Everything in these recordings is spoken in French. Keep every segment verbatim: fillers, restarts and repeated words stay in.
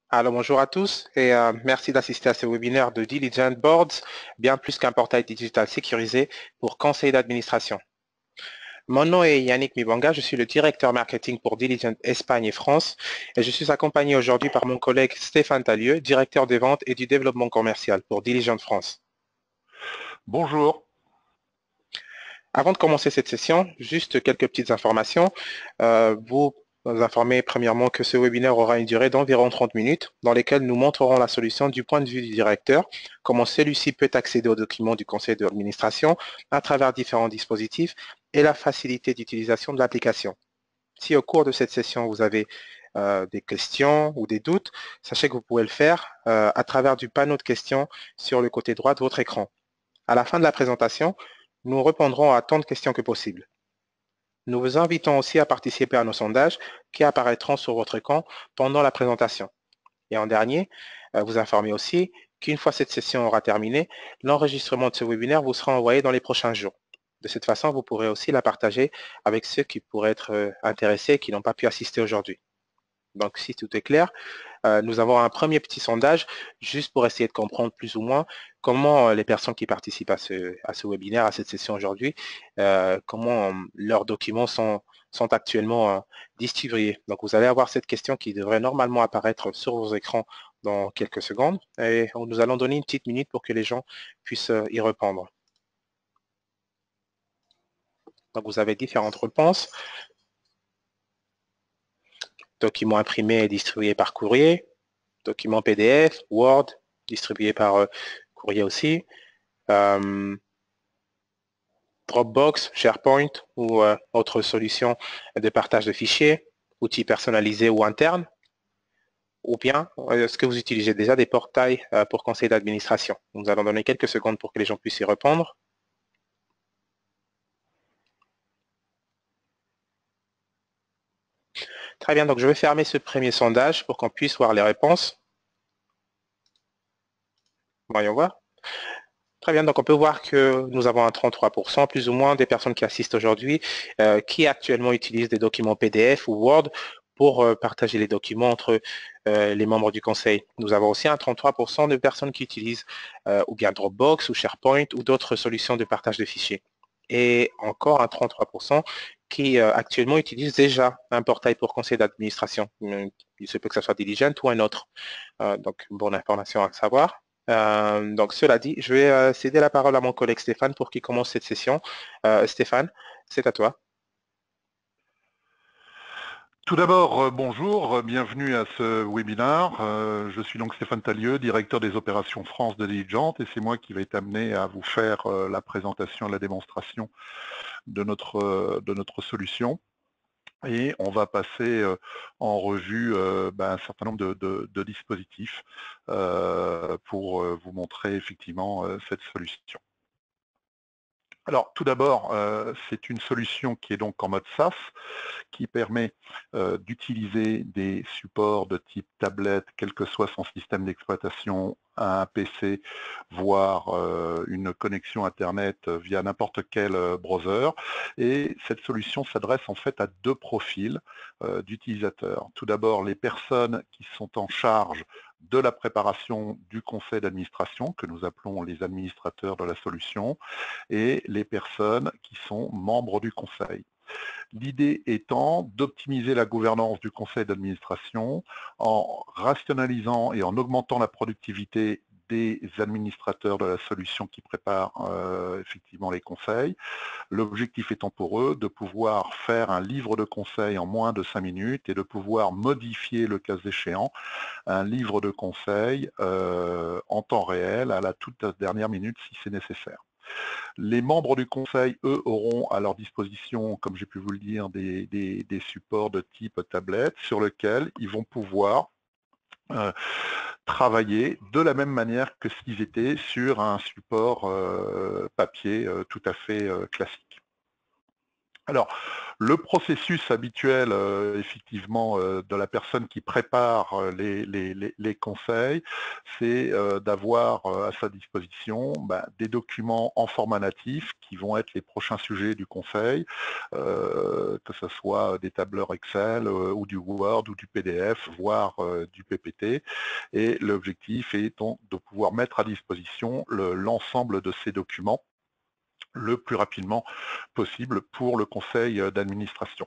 Alors bonjour à tous et euh, merci d'assister à ce webinaire de Diligent Boards, bien plus qu'un portail digital sécurisé pour conseil d'administration. Mon nom est Yannick Mibanga, je suis le directeur marketing pour Diligent Espagne et France et je suis accompagné aujourd'hui par mon collègue Stéphane Talieu, directeur des ventes et du développement commercial pour Diligent France. Bonjour. Avant de commencer cette session, juste quelques petites informations. Euh, vous vous informer premièrement que ce webinaire aura une durée d'environ trente minutes dans lesquelles nous montrerons la solution du point de vue du directeur, comment celui-ci peut accéder aux documents du conseil d'administration à travers différents dispositifs et la facilité d'utilisation de l'application. Si au cours de cette session, vous avez euh, des questions ou des doutes, sachez que vous pouvez le faire euh, à travers du panneau de questions sur le côté droit de votre écran. À la fin de la présentation, nous répondrons à tant de questions que possible. Nous vous invitons aussi à participer à nos sondages qui apparaîtront sur votre écran pendant la présentation. Et en dernier, euh, vous informer aussi qu'une fois cette session aura terminé, l'enregistrement de ce webinaire vous sera envoyé dans les prochains jours. De cette façon, vous pourrez aussi la partager avec ceux qui pourraient être euh, intéressés et qui n'ont pas pu assister aujourd'hui. Donc, si tout est clair, euh, nous avons un premier petit sondage juste pour essayer de comprendre plus ou moins comment euh, les personnes qui participent à ce, à ce webinaire, à cette session aujourd'hui, euh, comment euh, leurs documents sont, sont actuellement euh, distribués. Donc, vous allez avoir cette question qui devrait normalement apparaître sur vos écrans dans quelques secondes et nous allons donner une petite minute pour que les gens puissent euh, y répondre. Donc, vous avez différentes réponses. Documents imprimés et distribués par courrier, documents P D F, Word, distribués par euh, courrier aussi, euh, Dropbox, SharePoint ou euh, autre solution de partage de fichiers, outils personnalisés ou internes, ou bien euh, est-ce que vous utilisez déjà des portails euh, pour conseil d'administration? Nous allons donner quelques secondes pour que les gens puissent y répondre. Très bien, donc je vais fermer ce premier sondage pour qu'on puisse voir les réponses. Voyons voir. Très bien, donc on peut voir que nous avons un trente-trois pour cent plus ou moins des personnes qui assistent aujourd'hui euh, qui actuellement utilisent des documents P D F ou Word pour euh, partager les documents entre euh, les membres du conseil. Nous avons aussi un trente-trois pour cent de personnes qui utilisent euh, ou bien Dropbox ou SharePoint ou d'autres solutions de partage de fichiers. Et encore un trente-trois pour cent qui euh, actuellement utilisent déjà un portail pour conseil d'administration. Il se peut que ce soit Diligent ou un autre. Euh, donc, bonne information à savoir. Euh, donc, cela dit, je vais euh, céder la parole à mon collègue Stéphane pour qu'il commence cette session. Euh, Stéphane, c'est à toi. Tout d'abord, euh, bonjour, euh, bienvenue à ce webinaire. Euh, je suis donc Stéphane Talieu, directeur des opérations France de Diligent, et c'est moi qui vais être amené à vous faire euh, la présentation et la démonstration de notre, euh, de notre solution. Et on va passer euh, en revue euh, ben, un certain nombre de, de, de dispositifs euh, pour euh, vous montrer effectivement euh, cette solution. Alors, tout d'abord, euh, c'est une solution qui est donc en mode SaaS, qui permet euh, d'utiliser des supports de type tablette, quel que soit son système d'exploitation, un P C, voire euh, une connexion Internet via n'importe quel euh, browser. Et cette solution s'adresse en fait à deux profils euh, d'utilisateurs. Tout d'abord, les personnes qui sont en charge de la préparation du conseil d'administration, que nous appelons les administrateurs de la solution, et les personnes qui sont membres du conseil. L'idée étant d'optimiser la gouvernance du conseil d'administration en rationalisant et en augmentant la productivité des administrateurs de la solution qui préparent euh, effectivement les conseils. L'objectif étant pour eux de pouvoir faire un livre de conseil en moins de cinq minutes et de pouvoir modifier, le cas échéant, un livre de conseil euh, en temps réel à la toute dernière minute si c'est nécessaire. Les membres du conseil, eux, auront à leur disposition, comme j'ai pu vous le dire, des, des, des supports de type tablette sur lesquels ils vont pouvoir euh, travailler de la même manière que s'ils étaient sur un support euh, papier euh, tout à fait euh, classique. Alors, le processus habituel, euh, effectivement, euh, de la personne qui prépare euh, les, les, les, les conseils, c'est euh, d'avoir euh, à sa disposition bah, des documents en format natif qui vont être les prochains sujets du conseil, euh, que ce soit des tableurs Excel euh, ou du Word ou du P D F, voire euh, du P P T. Et l'objectif est donc de pouvoir mettre à disposition le- l'ensemble de ces documents le plus rapidement possible pour le conseil d'administration.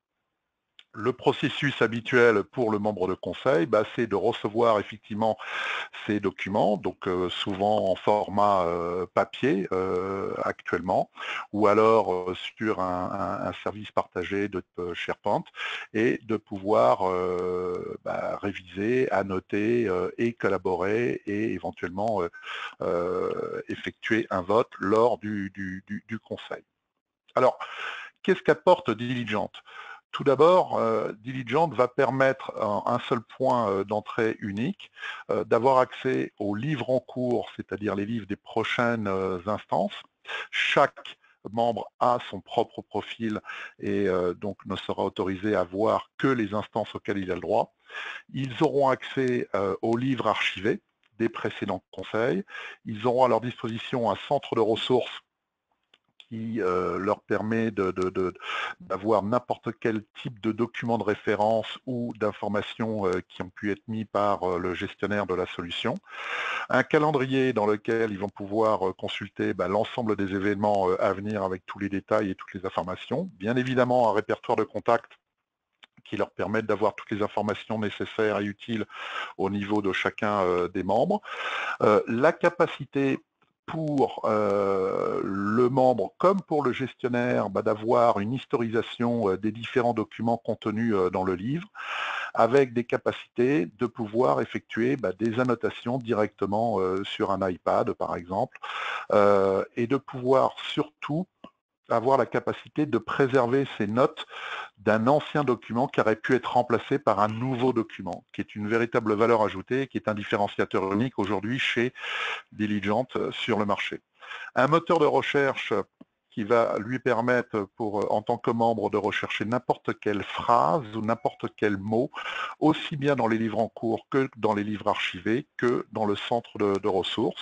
Le processus habituel pour le membre de conseil, bah, c'est de recevoir effectivement ces documents, donc euh, souvent en format euh, papier euh, actuellement, ou alors euh, sur un, un, un service partagé de euh, SharePoint, et de pouvoir euh, bah, réviser, annoter euh, et collaborer et éventuellement euh, euh, effectuer un vote lors du, du, du, du conseil. Alors, qu'est-ce qu'apporte Diligent? Tout d'abord, euh, Diligent va permettre un, un seul point euh, d'entrée unique, euh, d'avoir accès aux livres en cours, c'est-à-dire les livres des prochaines euh, instances. Chaque membre a son propre profil et euh, donc ne sera autorisé à voir que les instances auxquelles il a le droit. Ils auront accès euh, aux livres archivés des précédents conseils. Ils auront à leur disposition un centre de ressources qui euh, leur permet d'avoir n'importe quel type de document de référence ou d'informations euh, qui ont pu être mis par euh, le gestionnaire de la solution. Un calendrier dans lequel ils vont pouvoir euh, consulter bah, l'ensemble des événements euh, à venir avec tous les détails et toutes les informations. Bien évidemment, un répertoire de contacts qui leur permettent d'avoir toutes les informations nécessaires et utiles au niveau de chacun euh, des membres. Euh, la capacité pour euh, le membre comme pour le gestionnaire bah, d'avoir une historisation euh, des différents documents contenus euh, dans le livre, avec des capacités de pouvoir effectuer bah, des annotations directement euh, sur un iPad par exemple, euh, et de pouvoir surtout avoir la capacité de préserver ces notes d'un ancien document qui aurait pu être remplacé par un nouveau document, qui est une véritable valeur ajoutée, qui est un différenciateur unique aujourd'hui chez Diligent sur le marché. Un moteur de recherche qui va lui permettre, pour, en tant que membre, de rechercher n'importe quelle phrase ou n'importe quel mot, aussi bien dans les livres en cours que dans les livres archivés, que dans le centre de, de ressources.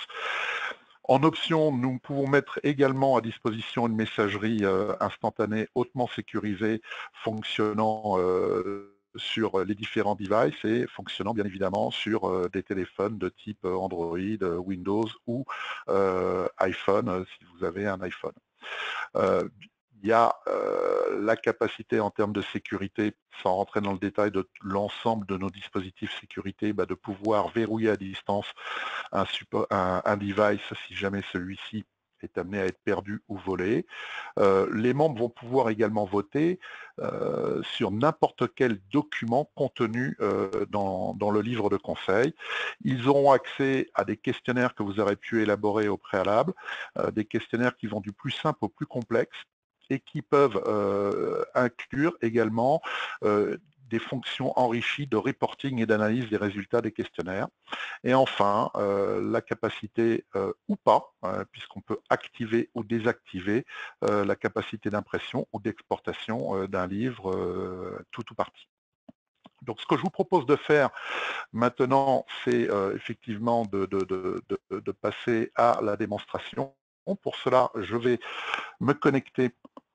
En option, nous pouvons mettre également à disposition une messagerie euh, instantanée hautement sécurisée fonctionnant euh, sur les différents devices et fonctionnant bien évidemment sur euh, des téléphones de type Android, Windows ou euh, iPhone euh, si vous avez un iPhone. Euh, il y a euh, la capacité en termes de sécurité, sans rentrer dans le détail de l'ensemble de nos dispositifs sécurité, bah, de pouvoir verrouiller à distance un, support, un, un device si jamais celui-ci est amené à être perdu ou volé. Euh, les membres vont pouvoir également voter euh, sur n'importe quel document contenu euh, dans, dans le livre de conseil. Ils auront accès à des questionnaires que vous aurez pu élaborer au préalable, euh, des questionnaires qui vont du plus simple au plus complexe et qui peuvent euh, inclure également euh, des fonctions enrichies de reporting et d'analyse des résultats des questionnaires. Et enfin, euh, la capacité euh, ou pas, euh, puisqu'on peut activer ou désactiver euh, la capacité d'impression ou d'exportation euh, d'un livre euh, tout ou partie. Donc ce que je vous propose de faire maintenant, c'est euh, effectivement de, de, de, de, de passer à la démonstration. Pour cela, je vais me connecter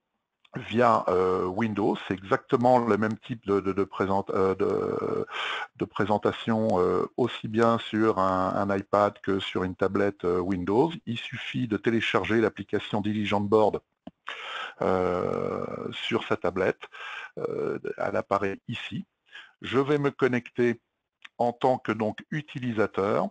via euh, Windows. C'est exactement le même type de, de, de, présent, euh, de, de présentation euh, aussi bien sur un, un iPad que sur une tablette euh, Windows. Il suffit de télécharger l'application Diligent Board euh, sur sa tablette. Euh, elle apparaît ici. Je vais me connecter en tant que donc utilisateur.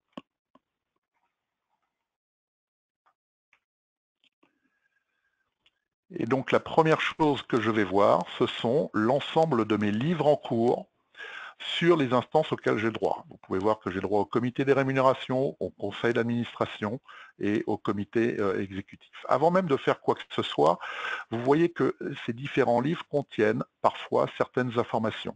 Et donc la première chose que je vais voir, ce sont l'ensemble de mes livres en cours sur les instances auxquelles j'ai droit. Vous pouvez voir que j'ai droit au comité des rémunérations, au conseil d'administration et au comité euh, exécutif. Avant même de faire quoi que ce soit, vous voyez que ces différents livres contiennent parfois certaines informations.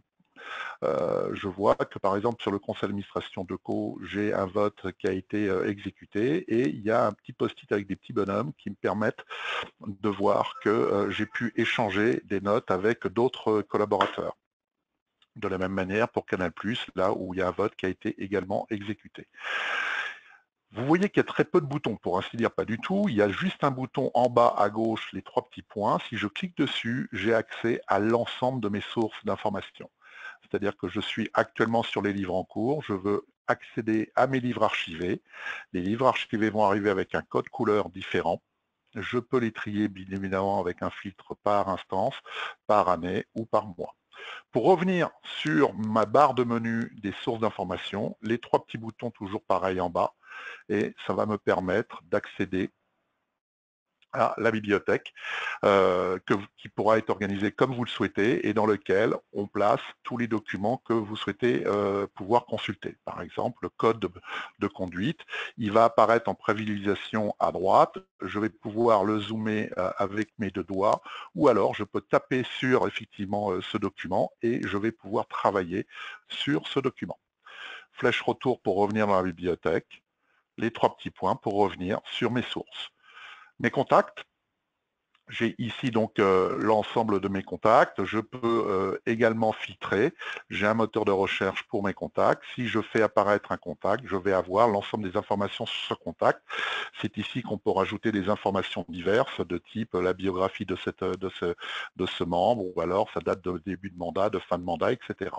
euh, je vois que par exemple sur le conseil d'administration de Co, j'ai un vote qui a été euh, exécuté et il y a un petit post-it avec des petits bonhommes qui me permettent de voir que euh, j'ai pu échanger des notes avec d'autres collaborateurs. De la même manière pour Canal plus, là où il y a un vote qui a été également exécuté. Vous voyez qu'il y a très peu de boutons, pour ainsi dire pas du tout. Il y a juste un bouton en bas à gauche, les trois petits points. Si je clique dessus, j'ai accès à l'ensemble de mes sources d'informations. C'est-à-dire que je suis actuellement sur les livres en cours, je veux accéder à mes livres archivés. Les livres archivés vont arriver avec un code couleur différent. Je peux les trier bien évidemment avec un filtre par instance, par année ou par mois. Pour revenir sur ma barre de menu des sources d'informations, les trois petits boutons toujours pareils en bas, et ça va me permettre d'accéder à la bibliothèque euh, que, qui pourra être organisée comme vous le souhaitez et dans lequel on place tous les documents que vous souhaitez euh, pouvoir consulter. Par exemple, le code de, de conduite, il va apparaître en prévisualisation à droite, je vais pouvoir le zoomer euh, avec mes deux doigts ou alors je peux taper sur effectivement euh, ce document et je vais pouvoir travailler sur ce document. Flèche retour pour revenir dans la bibliothèque, les trois petits points pour revenir sur mes sources. Mes contacts, j'ai ici donc euh, l'ensemble de mes contacts. Je peux euh, également filtrer. J'ai un moteur de recherche pour mes contacts. Si je fais apparaître un contact, je vais avoir l'ensemble des informations sur ce contact. C'est ici qu'on peut rajouter des informations diverses de type la biographie de, cette, de, ce, de ce membre ou alors sa date de début de mandat, de fin de mandat, et cetera.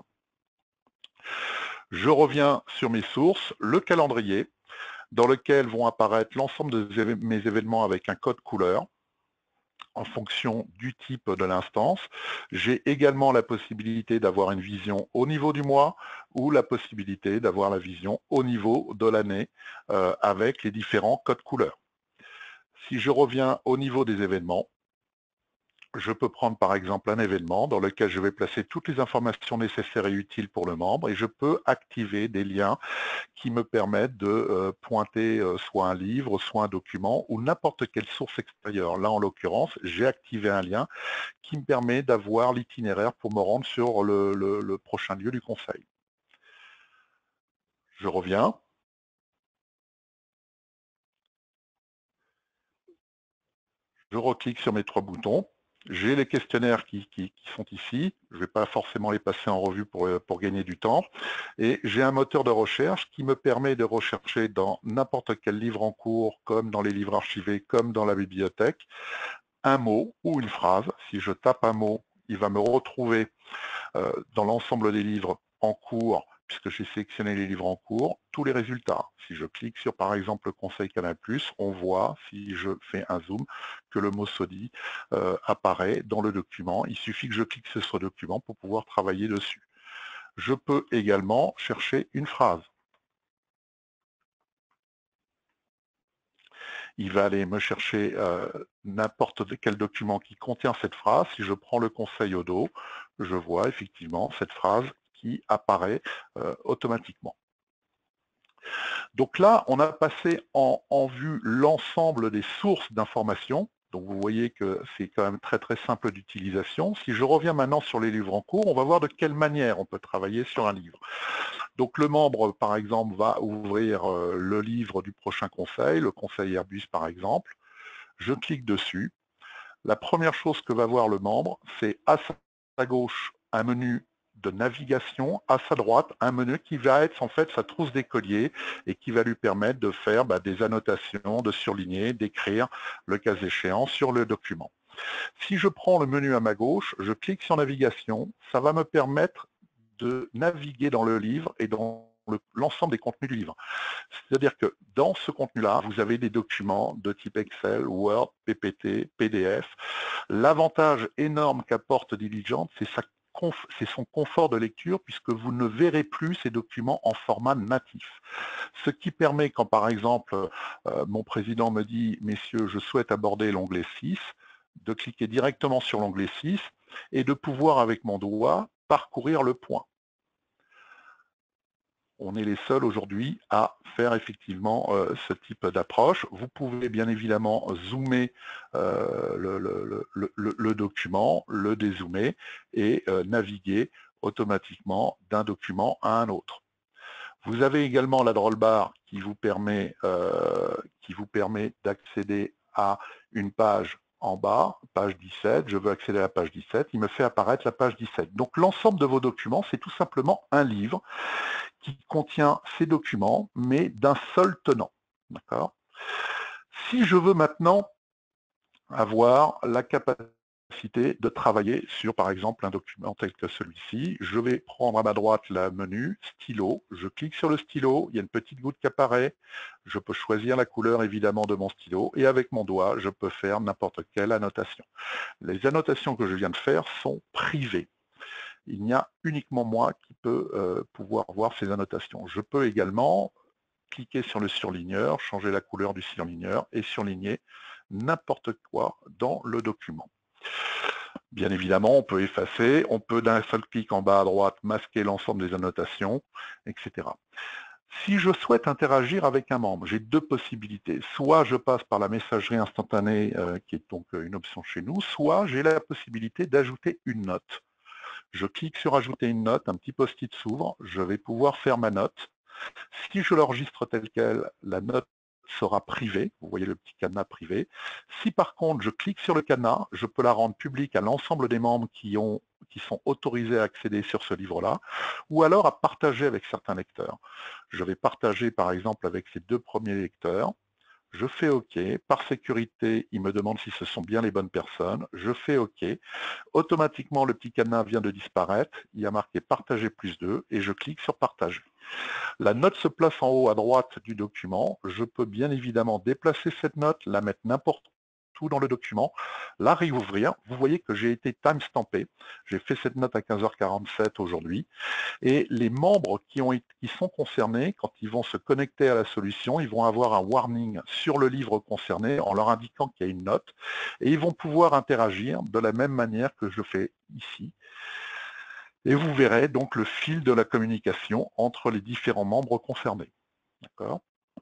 Je reviens sur mes sources, le calendrier, dans lequel vont apparaître l'ensemble de mes événements avec un code couleur en fonction du type de l'instance. J'ai également la possibilité d'avoir une vision au niveau du mois ou la possibilité d'avoir la vision au niveau de l'année euh, avec les différents codes couleurs. Si je reviens au niveau des événements, je peux prendre par exemple un événement dans lequel je vais placer toutes les informations nécessaires et utiles pour le membre et je peux activer des liens qui me permettent de euh, pointer euh, soit un livre, soit un document ou n'importe quelle source extérieure. Là, en l'occurrence, j'ai activé un lien qui me permet d'avoir l'itinéraire pour me rendre sur le, le, le prochain lieu du conseil. Je reviens. Je reclique sur mes trois boutons. J'ai les questionnaires qui, qui, qui sont ici. Je ne vais pas forcément les passer en revue pour, pour gagner du temps. Et j'ai un moteur de recherche qui me permet de rechercher dans n'importe quel livre en cours, comme dans les livres archivés, comme dans la bibliothèque, un mot ou une phrase. Si je tape un mot, il va me retrouver euh, dans l'ensemble des livres en cours, puisque j'ai sélectionné les livres en cours, tous les résultats. Si je clique sur par exemple le conseil Canal plus, on voit, si je fais un zoom, que le mot SODI euh, apparaît dans le document. Il suffit que je clique sur ce document pour pouvoir travailler dessus. Je peux également chercher une phrase. Il va aller me chercher euh, n'importe quel document qui contient cette phrase. Si je prends le conseil au dos, je vois effectivement cette phrase qui apparaît euh, automatiquement. Donc là, on a passé en, en vue l'ensemble des sources d'informations. Donc vous voyez que c'est quand même très très simple d'utilisation. Si je reviens maintenant sur les livres en cours, on va voir de quelle manière on peut travailler sur un livre. Donc le membre, par exemple, va ouvrir euh, le livre du prochain conseil, le conseil Airbus par exemple. Je clique dessus. La première chose que va voir le membre, c'est à sa gauche un menu de navigation, à sa droite un menu qui va être en fait sa trousse d'écolier et qui va lui permettre de faire bah, des annotations, de surligner, d'écrire le cas échéant sur le document. Si je prends le menu à ma gauche, je clique sur navigation, ça va me permettre de naviguer dans le livre et dans l'ensemble des contenus du livre. C'est-à-dire que dans ce contenu-là, vous avez des documents de type Excel, Word, P P T, P D F. L'avantage énorme qu'apporte Diligent, c'est sa c'est son confort de lecture puisque vous ne verrez plus ces documents en format natif. Ce qui permet quand par exemple euh, mon président me dit « Messieurs, je souhaite aborder l'onglet six », de cliquer directement sur l'onglet six et de pouvoir avec mon doigt parcourir le point. On est les seuls aujourd'hui à faire effectivement euh, ce type d'approche. Vous pouvez bien évidemment zoomer euh, le, le, le, le, le document, le dézoomer et euh, naviguer automatiquement d'un document à un autre. Vous avez également la drawbar qui vous permet, euh, qui vous permet d'accéder à une page en bas, page dix-sept, je veux accéder à la page dix-sept, il me fait apparaître la page dix-sept. Donc l'ensemble de vos documents, c'est tout simplement un livre qui contient ces documents, mais d'un seul tenant. D'accord ? Si je veux maintenant avoir la capacité de travailler sur, par exemple, un document tel que celui-ci, je vais prendre à ma droite le menu stylo, je clique sur le stylo, il y a une petite goutte qui apparaît, je peux choisir la couleur évidemment de mon stylo et avec mon doigt, je peux faire n'importe quelle annotation. Les annotations que je viens de faire sont privées. Il n'y a uniquement moi qui peux euh, pouvoir voir ces annotations. Je peux également cliquer sur le surligneur, changer la couleur du surligneur et surligner n'importe quoi dans le document. Bien évidemment, on peut effacer, on peut d'un seul clic en bas à droite masquer l'ensemble des annotations, et cetera. Si je souhaite interagir avec un membre, j'ai deux possibilités. Soit je passe par la messagerie instantanée, euh, qui est donc une option chez nous, soit j'ai la possibilité d'ajouter une note. Je clique sur ajouter une note, un petit post-it s'ouvre, je vais pouvoir faire ma note. Si je l'enregistre tel quel, la note sera privée, vous voyez le petit cadenas privé. Si par contre je clique sur le cadenas, je peux la rendre publique à l'ensemble des membres qui, ont, qui sont autorisés à accéder sur ce livre-là, ou alors à partager avec certains lecteurs. Je vais partager par exemple avec ces deux premiers lecteurs. Je fais OK. Par sécurité, il me demande si ce sont bien les bonnes personnes. Je fais OK. Automatiquement, le petit cadenas vient de disparaître. Il y a marqué partager plus deux et je clique sur partager. La note se place en haut à droite du document. Je peux bien évidemment déplacer cette note, la mettre n'importe où dans le document, la réouvrir. Vous voyez que j'ai été timestampé. J'ai fait cette note à quinze heures quarante-sept aujourd'hui. Et les membres qui, ont, qui sont concernés, quand ils vont se connecter à la solution, ils vont avoir un warning sur le livre concerné en leur indiquant qu'il y a une note. Et ils vont pouvoir interagir de la même manière que je fais ici. Et vous verrez donc le fil de la communication entre les différents membres concernés. D'accord ?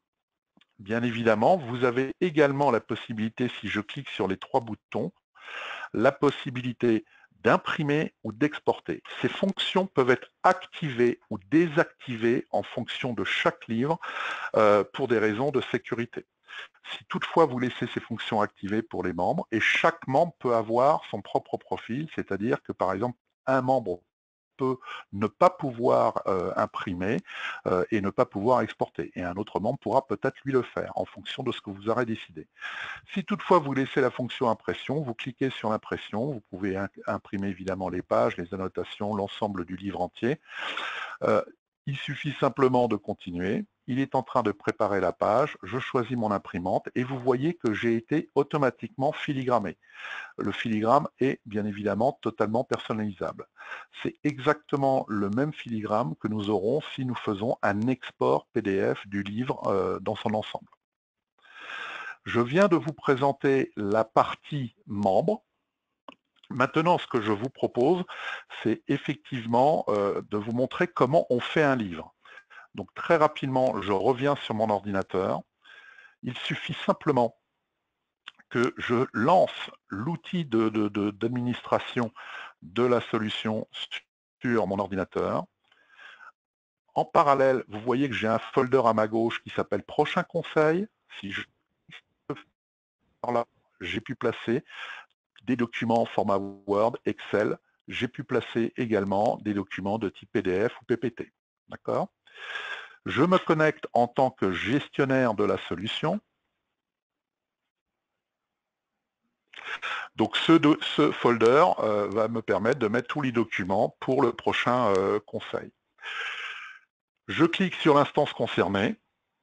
Bien évidemment, vous avez également la possibilité, si je clique sur les trois boutons, la possibilité d'imprimer ou d'exporter. Ces fonctions peuvent être activées ou désactivées en fonction de chaque livre euh, pour des raisons de sécurité. Si toutefois vous laissez ces fonctions activées pour les membres, et chaque membre peut avoir son propre profil, c'est-à-dire que par exemple, un membre peut ne pas pouvoir euh, imprimer euh, et ne pas pouvoir exporter. Et un autre membre pourra peut-être lui le faire en fonction de ce que vous aurez décidé. Si toutefois vous laissez la fonction impression, vous cliquez sur l'impression, vous pouvez imprimer évidemment les pages, les annotations, l'ensemble du livre entier. Euh, il suffit simplement de continuer. Il est en train de préparer la page, je choisis mon imprimante et vous voyez que j'ai été automatiquement filigrammé. Le filigrane est bien évidemment totalement personnalisable. C'est exactement le même filigrane que nous aurons si nous faisons un export P D F du livre euh, dans son ensemble. Je viens de vous présenter la partie membre. Maintenant, ce que je vous propose, c'est effectivement euh, de vous montrer comment on fait un livre. Donc très rapidement, je reviens sur mon ordinateur. Il suffit simplement que je lance l'outil de, de, de, d'administration de la solution sur mon ordinateur. En parallèle, vous voyez que j'ai un folder à ma gauche qui s'appelle Prochain conseil. Si je par là, j'ai pu placer des documents en format Word, Excel. J'ai pu placer également des documents de type P D F ou P P T. D'accord ? Je me connecte en tant que gestionnaire de la solution. Donc ce, ce folder euh, va me permettre de mettre tous les documents pour le prochain euh, conseil. Je clique sur l'instance concernée.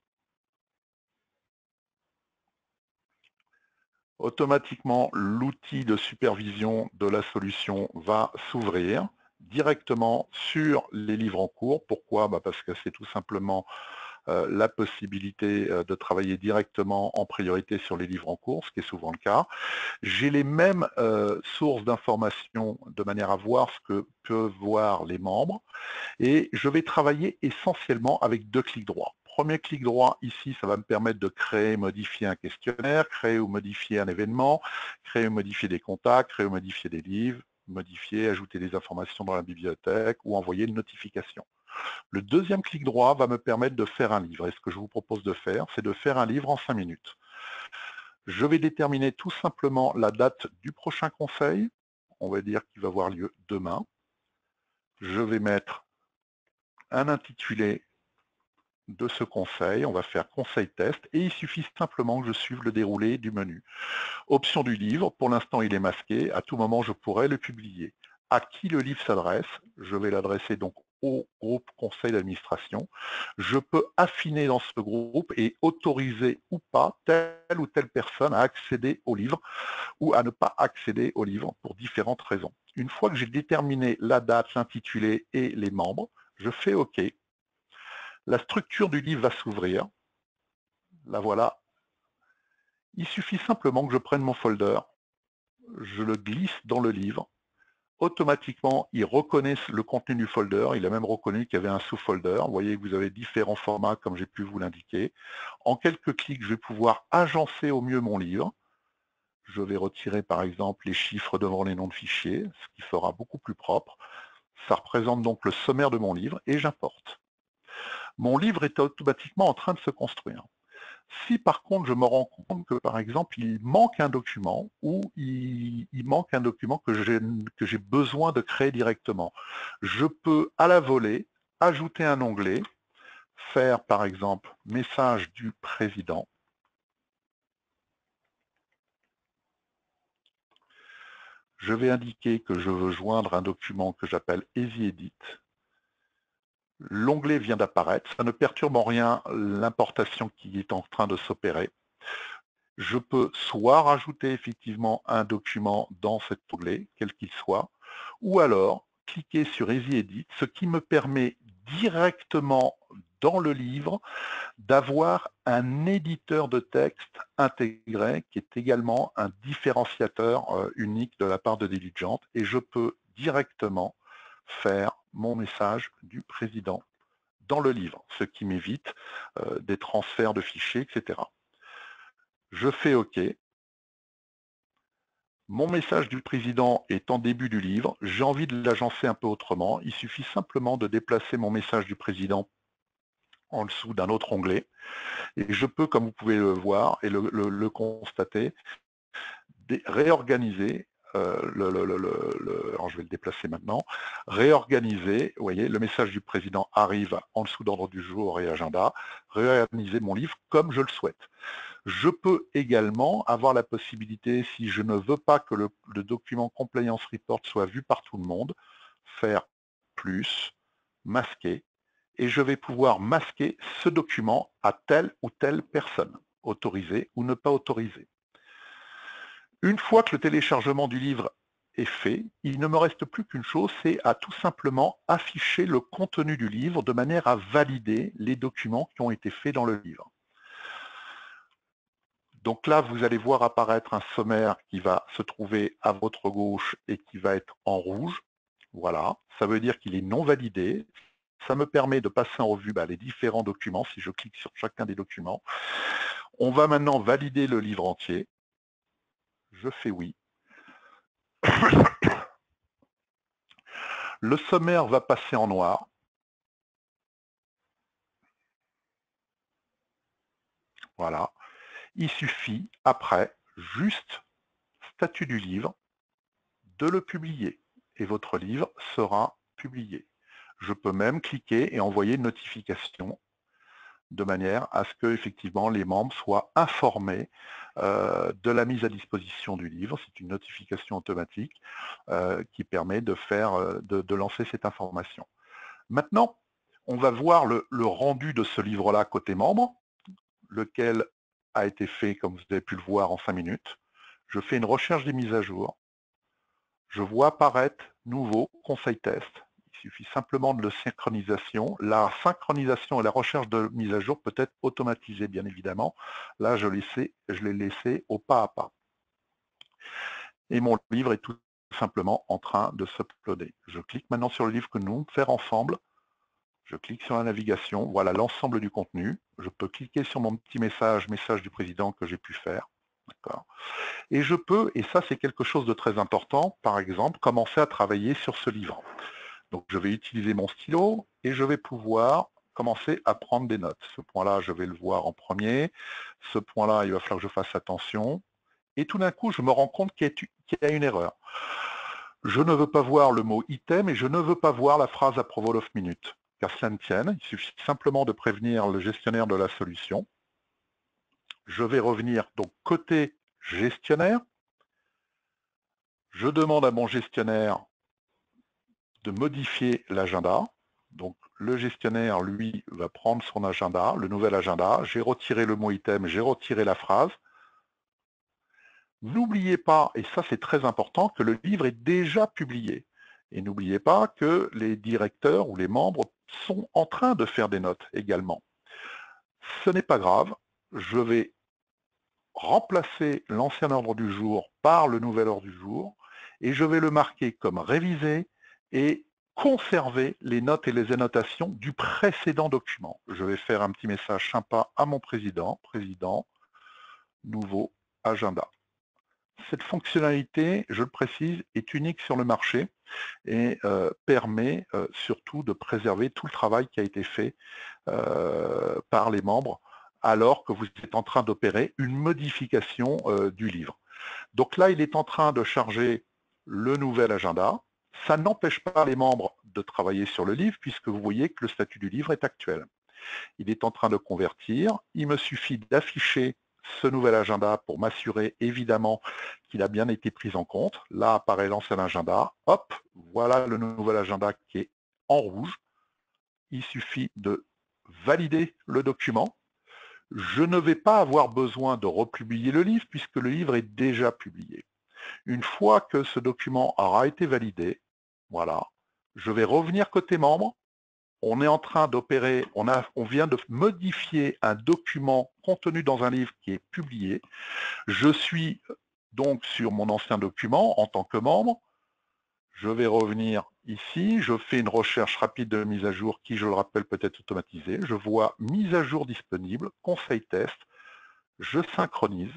Automatiquement, l'outil de supervision de la solution va s'ouvrir directement sur les livres en cours. Pourquoi ? Bah parce que c'est tout simplement euh, la possibilité euh, de travailler directement en priorité sur les livres en cours, ce qui est souvent le cas. J'ai les mêmes euh, sources d'informations de manière à voir ce que peuvent voir les membres et je vais travailler essentiellement avec deux clics droits. Premier clic droit, ici, ça va me permettre de créer, modifier un questionnaire, créer ou modifier un événement, créer ou modifier des contacts, créer ou modifier des livres, modifier, ajouter des informations dans la bibliothèque ou envoyer une notification. Le deuxième clic droit va me permettre de faire un livre. Et ce que je vous propose de faire, c'est de faire un livre en cinq minutes. Je vais déterminer tout simplement la date du prochain conseil. On va dire qu'il va avoir lieu demain. Je vais mettre un intitulé de ce conseil. On va faire conseil test et il suffit simplement que je suive le déroulé du menu. Option du livre, pour l'instant il est masqué. À tout moment, je pourrais le publier. À qui le livre s'adresse? Je vais l'adresser donc au groupe conseil d'administration. Je peux affiner dans ce groupe et autoriser ou pas telle ou telle personne à accéder au livre ou à ne pas accéder au livre pour différentes raisons. Une fois que j'ai déterminé la date, l'intitulé et les membres, je fais OK. La structure du livre va s'ouvrir. La voilà. Il suffit simplement que je prenne mon folder, je le glisse dans le livre. Automatiquement, il reconnaît le contenu du folder. Il a même reconnu qu'il y avait un sous-folder. Vous voyez que vous avez différents formats comme j'ai pu vous l'indiquer. En quelques clics, je vais pouvoir agencer au mieux mon livre. Je vais retirer par exemple les chiffres devant les noms de fichiers, ce qui fera beaucoup plus propre. Ça représente donc le sommaire de mon livre et j'importe. Mon livre est automatiquement en train de se construire. Si par contre je me rends compte que par exemple il manque un document ou il, il manque un document que j'ai que j'ai besoin de créer directement, je peux à la volée ajouter un onglet, faire par exemple message du président. Je vais indiquer que je veux joindre un document que j'appelle EasyEdit. L'onglet vient d'apparaître, ça ne perturbe en rien l'importation qui est en train de s'opérer. Je peux soit rajouter effectivement un document dans cet onglet, quel qu'il soit, ou alors cliquer sur EasyEdit, ce qui me permet directement dans le livre d'avoir un éditeur de texte intégré qui est également un différenciateur euh, unique de la part de Diligent et je peux directement faire mon message du président dans le livre, ce qui m'évite euh, des transferts de fichiers, et cetera. Je fais OK. Mon message du président est en début du livre. J'ai envie de l'agencer un peu autrement. Il suffit simplement de déplacer mon message du président en dessous d'un autre onglet. Et je peux, comme vous pouvez le voir et le, le, le constater, réorganiser, euh, le, le, le, le, alors je vais le déplacer maintenant, réorganiser, vous voyez, le message du président arrive en dessous d'ordre du jour et agenda, réorganiser mon livre comme je le souhaite. Je peux également avoir la possibilité, si je ne veux pas que le, le document Compliance Report soit vu par tout le monde, faire plus, masquer, et je vais pouvoir masquer ce document à telle ou telle personne, autorisé ou ne pas autorisé. Une fois que le téléchargement du livre est fait, il ne me reste plus qu'une chose, c'est à tout simplement afficher le contenu du livre de manière à valider les documents qui ont été faits dans le livre. Donc là, vous allez voir apparaître un sommaire qui va se trouver à votre gauche et qui va être en rouge. Voilà, ça veut dire qu'il est non validé. Ça me permet de passer en revue bah, les différents documents, si je clique sur chacun des documents. On va maintenant valider le livre entier. Je fais oui. Le sommaire va passer en noir. Voilà. Il suffit, après, juste statut du livre, de le publier. Et votre livre sera publié. Je peux même cliquer et envoyer une notification de manière à ce que effectivement les membres soient informés euh, de la mise à disposition du livre. C'est une notification automatique euh, qui permet de, faire, euh, de, de lancer cette information. Maintenant, on va voir le, le rendu de ce livre-là côté membre, lequel a été fait, comme vous avez pu le voir, en cinq minutes. Je fais une recherche des mises à jour. Je vois apparaître nouveau conseil test. Il suffit simplement de la synchronisation. La synchronisation et la recherche de mise à jour peut être automatisée, bien évidemment. Là, je l'ai laissé au pas à pas. Et mon livre est tout simplement en train de s'uploader. Je clique maintenant sur le livre que nous allons faire ensemble. Je clique sur la navigation. Voilà l'ensemble du contenu. Je peux cliquer sur mon petit message, message du président que j'ai pu faire. Et je peux, et ça c'est quelque chose de très important, par exemple, commencer à travailler sur ce livre. Donc je vais utiliser mon stylo et je vais pouvoir commencer à prendre des notes. Ce point-là, je vais le voir en premier. Ce point-là, il va falloir que je fasse attention. Et tout d'un coup, je me rends compte qu'il y a une erreur. Je ne veux pas voir le mot item et je ne veux pas voir la phrase approval of minute. Car cela ne tienne, il suffit simplement de prévenir le gestionnaire de la solution. Je vais revenir donc côté gestionnaire. Je demande à mon gestionnaire de modifier l'agenda. Donc le gestionnaire, lui, va prendre son agenda, le nouvel agenda. J'ai retiré le mot item, j'ai retiré la phrase. N'oubliez pas, et ça c'est très important, que le livre est déjà publié. Et n'oubliez pas que les directeurs ou les membres sont en train de faire des notes également. Ce n'est pas grave, je vais remplacer l'ancien ordre du jour par le nouvel ordre du jour et je vais le marquer comme révisé et conserver les notes et les annotations du précédent document. Je vais faire un petit message sympa à mon président, président, nouveau agenda. Cette fonctionnalité, je le précise, est unique sur le marché et euh, permet euh, surtout de préserver tout le travail qui a été fait euh, par les membres alors que vous êtes en train d'opérer une modification euh, du livre. Donc là, il est en train de charger le nouvel agenda. Ça n'empêche pas les membres de travailler sur le livre puisque vous voyez que le statut du livre est actuel. Il est en train de convertir. Il me suffit d'afficher ce nouvel agenda pour m'assurer évidemment qu'il a bien été pris en compte. Là apparaît l'ancien agenda. Hop, voilà le nouvel agenda qui est en rouge. Il suffit de valider le document. Je ne vais pas avoir besoin de republier le livre puisque le livre est déjà publié. Une fois que ce document aura été validé, voilà, je vais revenir côté membre. On est en train d'opérer, on, on vient de modifier un document contenu dans un livre qui est publié. Je suis donc sur mon ancien document en tant que membre. Je vais revenir ici, je fais une recherche rapide de mise à jour qui, je le rappelle, peut être automatisée. Je vois mise à jour disponible, conseil test, je synchronise,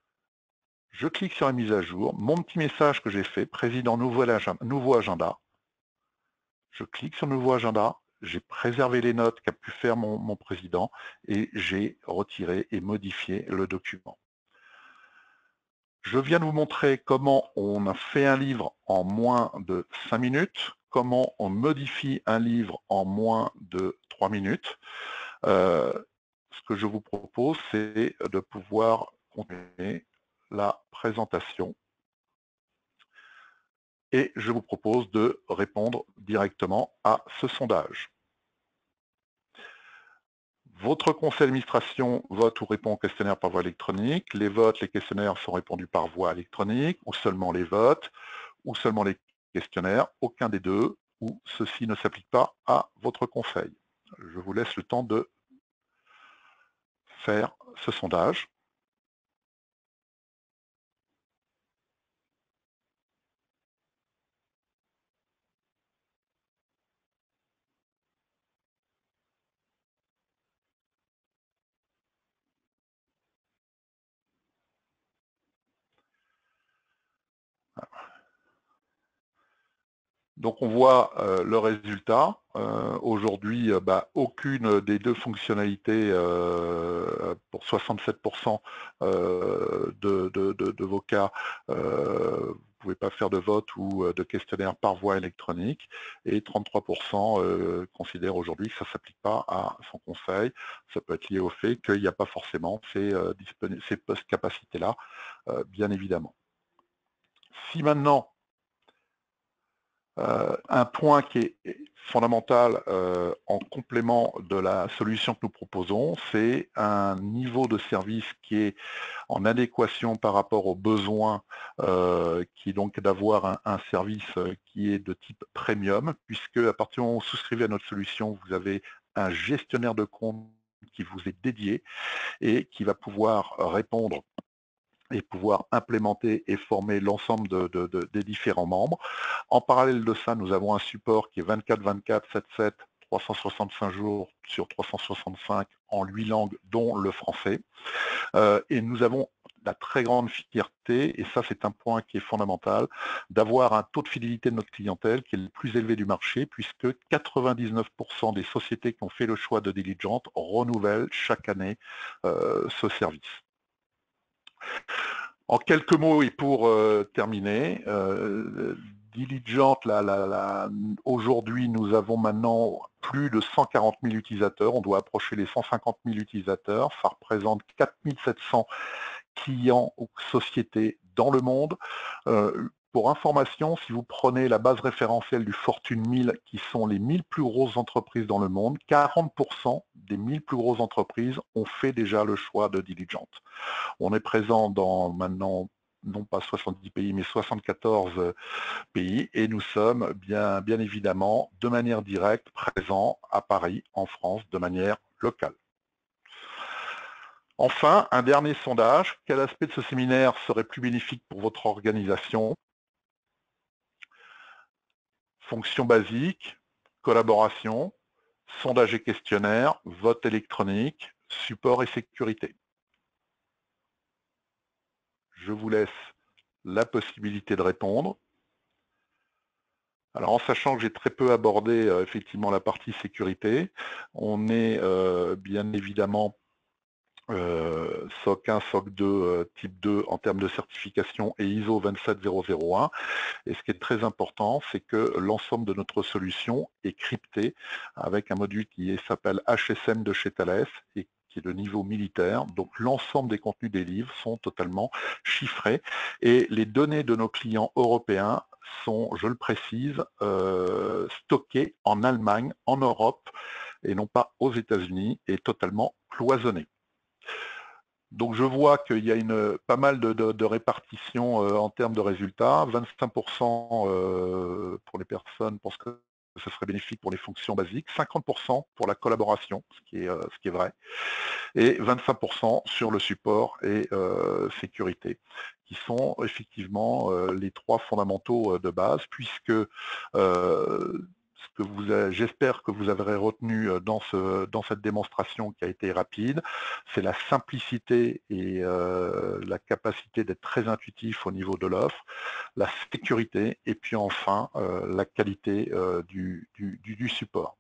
je clique sur la mise à jour, mon petit message que j'ai fait, président nouveau agenda, nouveau agenda, je clique sur nouveau agenda, j'ai préservé les notes qu'a pu faire mon, mon président et j'ai retiré et modifié le document. Je viens de vous montrer comment on a fait un livre en moins de cinq minutes, comment on modifie un livre en moins de trois minutes. Euh, ce que je vous propose, c'est de pouvoir continuer la présentation. Et je vous propose de répondre directement à ce sondage. Votre conseil d'administration vote ou répond au questionnaire par voie électronique. Les votes, les questionnaires sont répondus par voie électronique, ou seulement les votes, ou seulement les questionnaires, aucun des deux, ou ceci ne s'applique pas à votre conseil. Je vous laisse le temps de faire ce sondage. Donc on voit euh, le résultat. Euh, Aujourd'hui, euh, bah, aucune des deux fonctionnalités euh, pour soixante-sept pour cent euh, de, de, de, de vos cas, euh, vous ne pouvez pas faire de vote ou de questionnaire par voie électronique et trente-trois pour cent euh, considèrent aujourd'hui que ça ne s'applique pas à son conseil. Ça peut être lié au fait qu'il n'y a pas forcément ces, euh, ces capacités-là, euh, bien évidemment. Si maintenant, Euh, un point qui est fondamental euh, en complément de la solution que nous proposons, c'est un niveau de service qui est en adéquation par rapport aux besoins, euh, qui est donc d'avoir un, un service qui est de type premium, puisque à partir du moment où vous souscrivez à notre solution, vous avez un gestionnaire de compte qui vous est dédié et qui va pouvoir répondre et pouvoir implémenter et former l'ensemble de, de, de, des différents membres. En parallèle de ça, nous avons un support qui est vingt-quatre vingt-quatre, sept sept, trois cent soixante-cinq jours sur trois cent soixante-cinq en huit langues, dont le français. Euh, et nous avons la très grande fierté, et ça c'est un point qui est fondamental, d'avoir un taux de fidélité de notre clientèle qui est le plus élevé du marché, puisque quatre-vingt-dix-neuf pour cent des sociétés qui ont fait le choix de Diligent renouvellent chaque année euh, ce service. En quelques mots et pour euh, terminer, euh, Diligent, là, là, là, aujourd'hui nous avons maintenant plus de cent quarante mille utilisateurs, on doit approcher les cent cinquante mille utilisateurs, ça représente quatre mille sept cents clients ou sociétés dans le monde. Euh, pour information, si vous prenez la base référentielle du Fortune mille, qui sont les mille plus grosses entreprises dans le monde, quarante pour cent des mille plus grosses entreprises ont fait déjà le choix de Diligent. On est présent dans maintenant, non pas soixante-dix pays, mais soixante-quatorze pays, et nous sommes bien, bien évidemment de manière directe présents à Paris, en France, de manière locale. Enfin, un dernier sondage. Quel aspect de ce séminaire serait plus bénéfique pour votre organisation? Fonction basique, collaboration, sondage et questionnaire, vote électronique, support et sécurité. Je vous laisse la possibilité de répondre. Alors en sachant que j'ai très peu abordé euh, effectivement la partie sécurité, on est euh, bien évidemment Euh, S O C un, S O C deux, euh, type deux en termes de certification et I S O vingt-sept zéro zéro un. Et ce qui est très important, c'est que l'ensemble de notre solution est crypté avec un module qui s'appelle H S M de chez Thales et qui est de niveau militaire. Donc l'ensemble des contenus des livres sont totalement chiffrés et les données de nos clients européens sont, je le précise, euh, stockées en Allemagne, en Europe et non pas aux États-Unis et totalement cloisonnées. Donc je vois qu'il y a une, pas mal de, de, de répartition euh, en termes de résultats. vingt-cinq pour cent euh, pour les personnes pensent que ce serait bénéfique pour les fonctions basiques, cinquante pour cent pour la collaboration, ce qui est, euh, ce qui est vrai, et vingt-cinq pour cent sur le support et euh, sécurité, qui sont effectivement euh, les trois fondamentaux de base, puisque euh, ce que vous, j'espère que vous avez retenu dans, ce, dans cette démonstration qui a été rapide, c'est la simplicité et euh, la capacité d'être très intuitif au niveau de l'offre, la sécurité et puis enfin euh, la qualité euh, du, du, du support.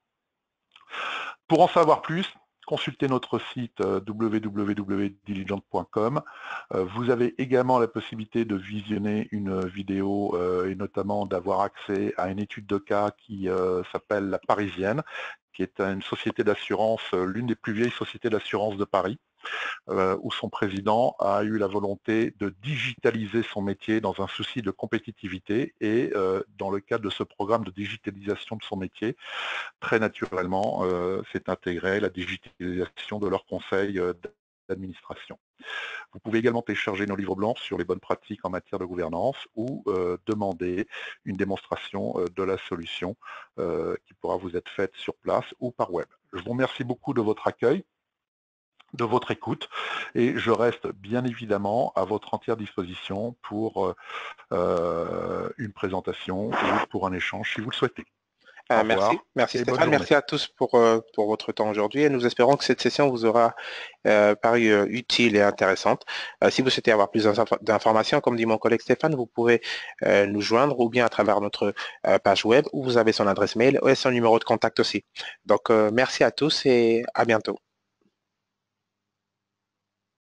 Pour en savoir plus, consultez notre site w w w point diligent point com. Vous avez également la possibilité de visionner une vidéo et notamment d'avoir accès à une étude de cas qui s'appelle La Parisienne, qui est une société d'assurance, l'une des plus vieilles sociétés d'assurance de Paris, où son président a eu la volonté de digitaliser son métier dans un souci de compétitivité et dans le cadre de ce programme de digitalisation de son métier, très naturellement, euh, c'est intégré la digitalisation de leur conseil euh, d'administration. Vous pouvez également télécharger nos livres blancs sur les bonnes pratiques en matière de gouvernance ou euh, demander une démonstration euh, de la solution euh, qui pourra vous être faite sur place ou par web. Je vous remercie beaucoup de votre accueil, de votre écoute, et je reste bien évidemment à votre entière disposition pour euh, une présentation ou pour un échange si vous le souhaitez. Euh, merci, merci Stéphane, merci à tous pour, euh, pour votre temps aujourd'hui et nous espérons que cette session vous aura euh, paru euh, utile et intéressante. Euh, si vous souhaitez avoir plus d'informations, comme dit mon collègue Stéphane, vous pouvez euh, nous joindre ou bien à travers notre euh, page web où vous avez son adresse mail et son numéro de contact aussi. Donc euh, merci à tous et à bientôt.